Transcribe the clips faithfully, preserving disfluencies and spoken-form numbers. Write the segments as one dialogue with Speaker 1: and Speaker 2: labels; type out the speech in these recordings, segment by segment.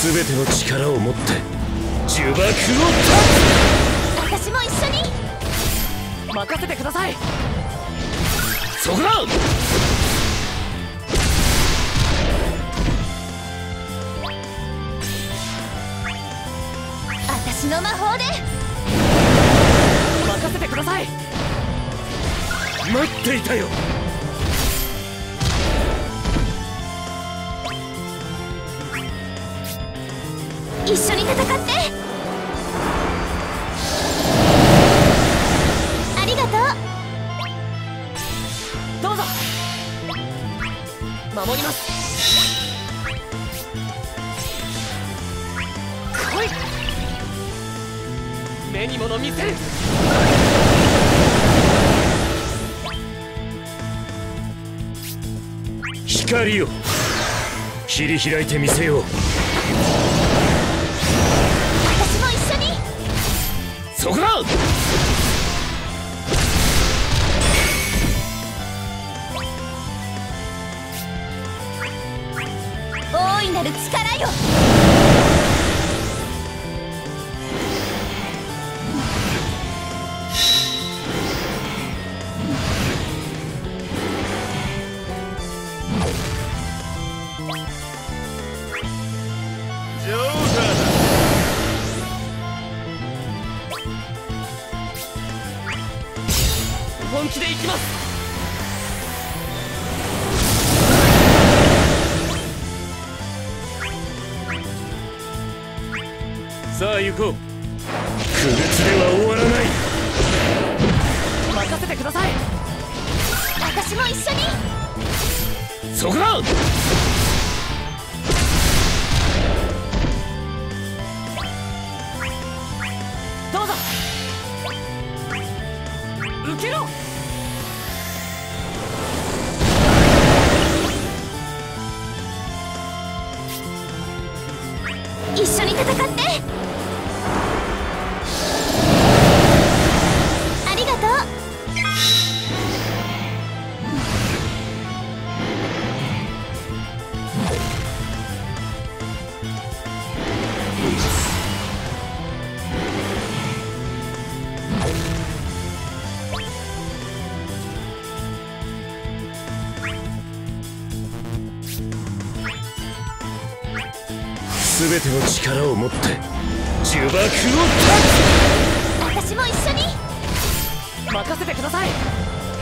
Speaker 1: 全ての力を持って呪縛を断つ。
Speaker 2: 私も一緒に。
Speaker 3: 任せてください。
Speaker 1: そこだ。
Speaker 2: 私の魔法で。
Speaker 3: 任せてください。
Speaker 1: 待っていたよ。
Speaker 2: 一緒に戦って。ありがとう。
Speaker 3: どうぞ。守ります。来い。目に物見せる。
Speaker 1: 光を切り開いてみせよう。
Speaker 2: 私も一緒に。
Speaker 1: そこだ。
Speaker 2: 大いなる力よ。
Speaker 3: 本気で行きます。
Speaker 1: さあ行こう。不滅では終わらない。
Speaker 3: 任せてください。
Speaker 2: 私も一緒に。
Speaker 1: そこだ。
Speaker 3: どうぞ。受けろ。
Speaker 2: 一緒に戦って。ありがとう。
Speaker 1: 全ての力を持って呪縛を断つ。
Speaker 2: 私も一緒に。
Speaker 3: 任せてください。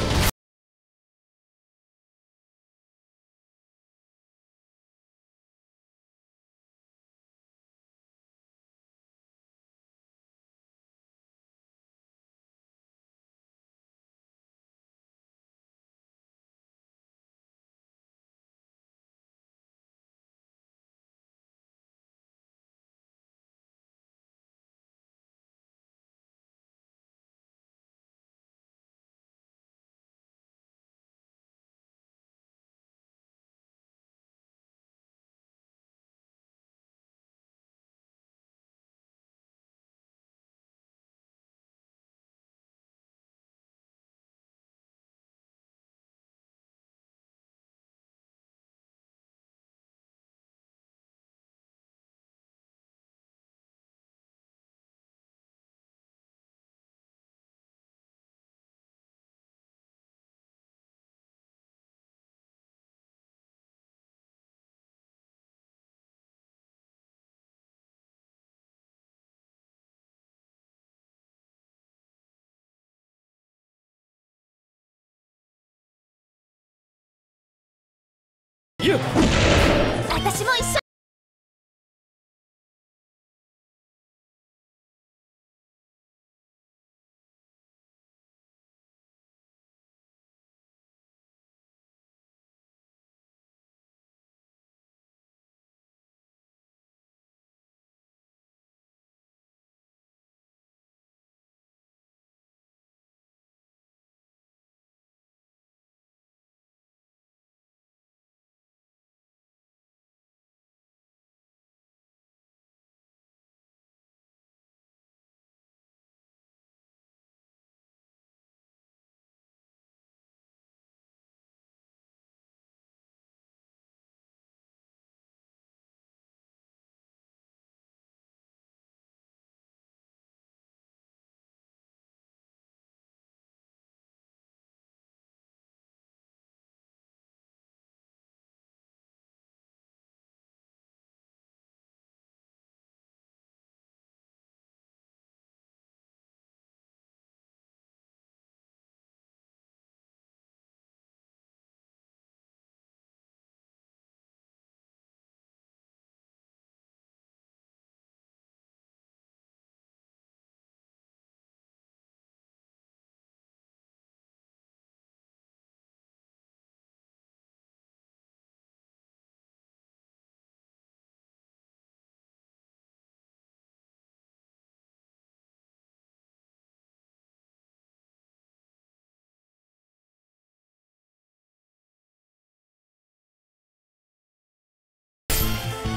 Speaker 1: よっ。
Speaker 2: 私も一緒に。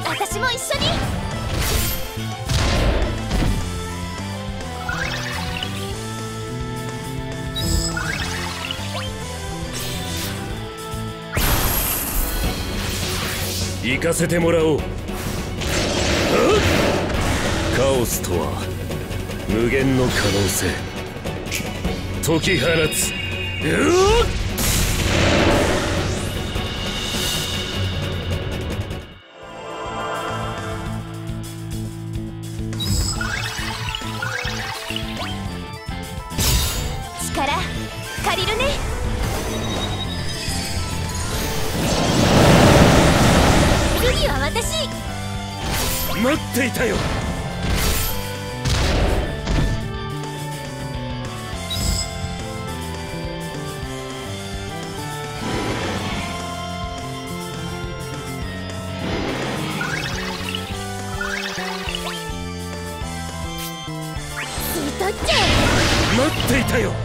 Speaker 2: 私も一緒に。
Speaker 1: 行かせてもらおう。カオスとは無限の可能性。解き放つ。うっ
Speaker 2: 力借りるね。次は私。
Speaker 1: 待っていたよ。
Speaker 2: 吸い取っちゃ
Speaker 1: 待っていたよ。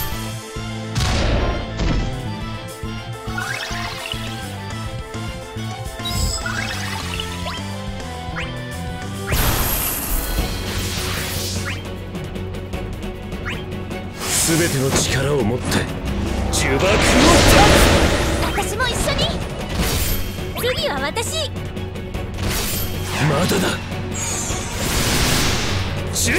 Speaker 1: すべての力を持って呪縛を断つ。
Speaker 2: 私も一緒に。次は私。
Speaker 1: まだだ。死ね。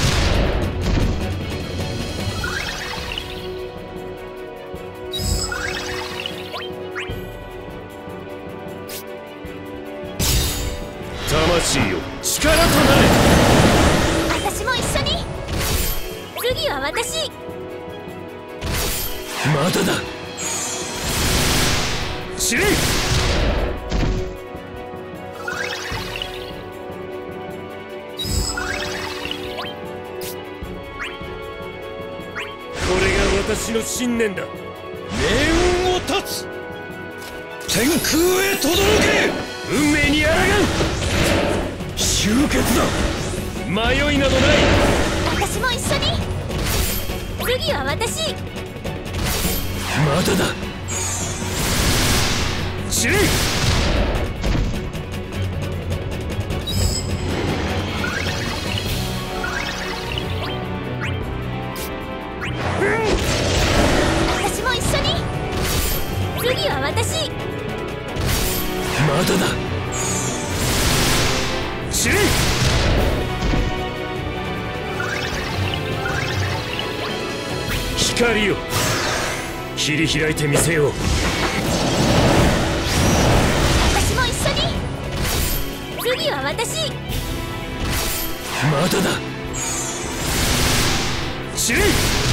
Speaker 1: 魂よ力となれ。
Speaker 2: 私も一緒に。次は私。
Speaker 1: まだだ。死ね。これが私の信念だ。
Speaker 4: 命運を断つ。天空へ轟け。
Speaker 1: 運命に抗う。終結だ。迷いなどない。
Speaker 2: 私も一緒に。次は私。
Speaker 1: まだだ。死ね。
Speaker 2: 私も一緒に。次は私。
Speaker 1: まだだ。死ね。光よ切り開いてみせよう。
Speaker 2: 私も一緒に。次は私。
Speaker 1: まだだ。死ね。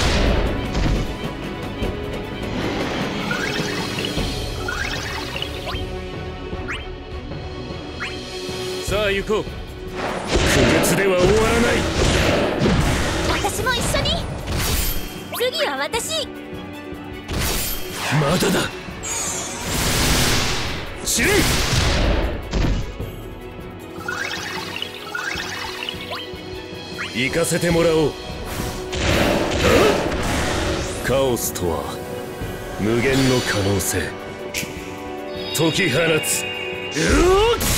Speaker 1: さあ行こう。不滅では終わらない。
Speaker 2: 私も一緒に。次は私。
Speaker 1: まだだ。死ね。行かせてもらおう。カオスとは無限の可能性。解き放つ。うっ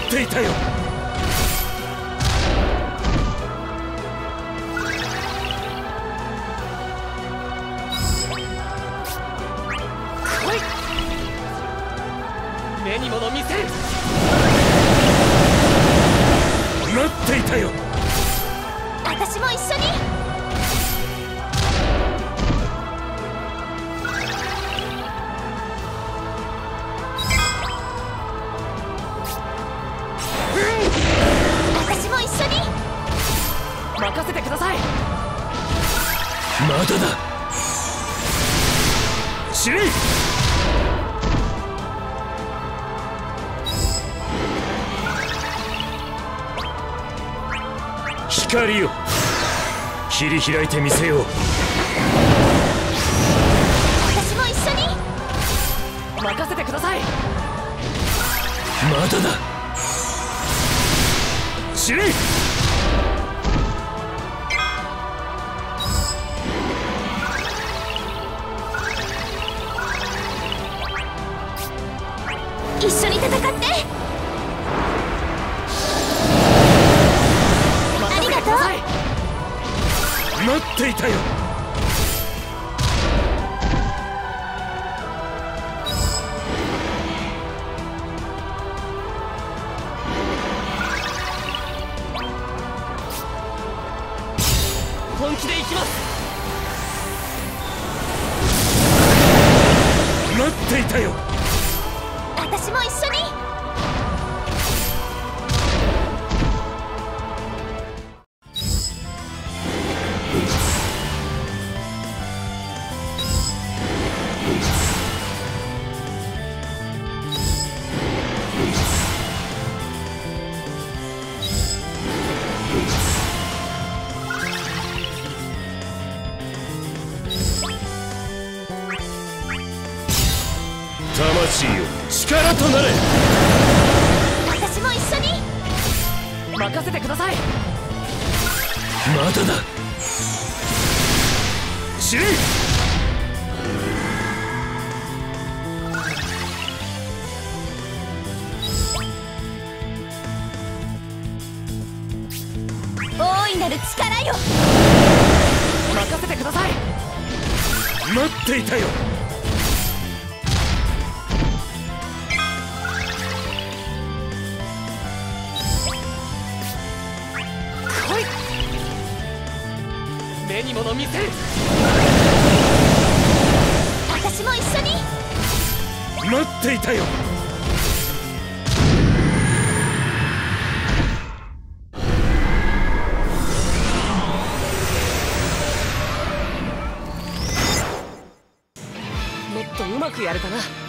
Speaker 1: っていたよ。
Speaker 3: 来い。目に物見せる。
Speaker 1: 待っていたよ。
Speaker 2: 私も一緒に。私も一緒に。
Speaker 3: 任せてください。
Speaker 1: まだだ。死ね。光よ、切り開いてみせよう。
Speaker 2: 私も一緒に。
Speaker 3: 任せてください。
Speaker 1: まだだ。死ね。
Speaker 2: 一緒に戦って。ありがとう。
Speaker 1: 待っていたよ。
Speaker 3: 本気で行きます。
Speaker 1: 待っていたよ。
Speaker 2: 私も一緒に。
Speaker 1: 魂よ、力となれ。
Speaker 2: 私も一緒に。
Speaker 3: 任せてください。
Speaker 1: まだだ。死ね。
Speaker 2: 大いなる力よ。
Speaker 3: 任せてください。
Speaker 1: 待っていたよ。
Speaker 3: 来い。目に物見せる。
Speaker 2: 私も一緒に。
Speaker 1: 待っていたよ。
Speaker 3: もっとうまくやれたな。